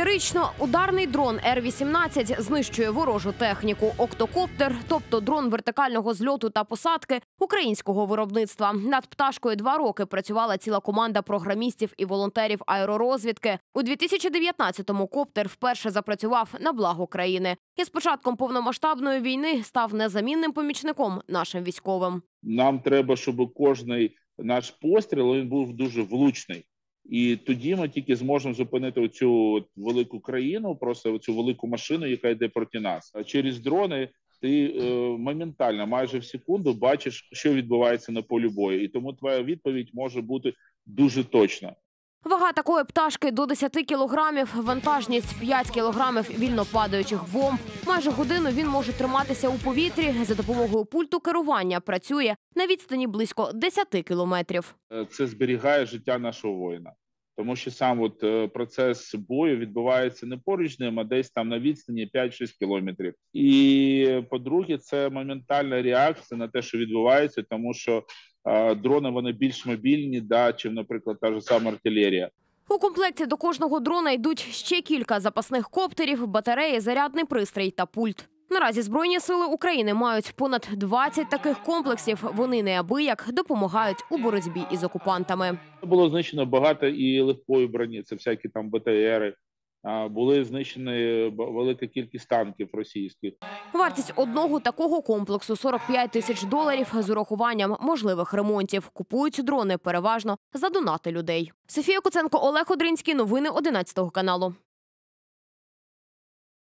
Феєрично ударний дрон Р-18 знищує ворожу техніку. Октокоптер, тобто дрон вертикального зльоту та посадки українського виробництва. Над пташкою 2 роки працювала ціла команда програмістів і волонтерів аеророзвідки. У 2019-му коптер вперше запрацював на благо країни. І з початком повномасштабної війни став незамінним помічником нашим військовим. Нам треба, щоб кожний наш постріл він був дуже влучний. І тоді ми тільки зможемо зупинити цю велику країну, просто цю велику машину, яка йде проти нас. А через дрони ти моментально, майже в секунду, бачиш, що відбувається на полі бою. І тому твоя відповідь може бути дуже точна. Вага такої пташки до 10 кілограмів, вантажність 5 кілограмів вільно падаючих бомб. Майже годину він може триматися у повітрі. За допомогою пульту керування працює на відстані близько 10 кілометрів. Це зберігає життя нашого воїна. Тому що сам процес бою відбувається не поруч з ним, а десь там на відстані 5-6 кілометрів. І, по-друге, це моментальна реакція на те, що відбувається, тому що дрони, вони більш мобільні, чим, наприклад, та ж сама артилерія. У комплекті до кожного дрона йдуть ще кілька запасних коптерів, батареї, зарядний пристрій та пульт. Наразі Збройні сили України мають понад 20 таких комплексів. Вони неабияк допомагають у боротьбі із окупантами. Було знищено багато і легкої броні, це всякі там БТРи. Були знищені велика кількість танків російських. Вартість одного такого комплексу – $45 тисяч з урахуванням можливих ремонтів. Купують дрони переважно за донати людей. Софія Куценко, Олег Одринський. Новини 11 каналу.